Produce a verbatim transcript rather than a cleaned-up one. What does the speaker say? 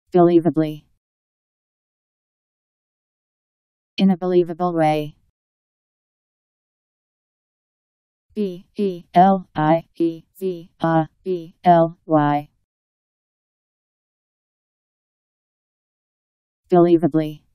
Believably. In a believable way. B E L I E V A B L Y. Believably.